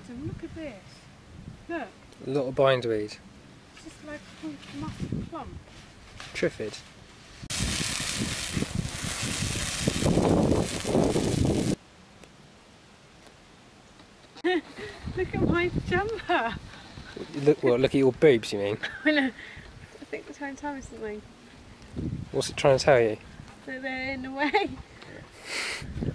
Adam, look at this. Look. A lot of bindweed. It's just like a massive clump. Triffid. Look at my jumper. Look at your boobs, you mean? I think we're trying to tell me something. What's it trying to tell you? So they're in the way.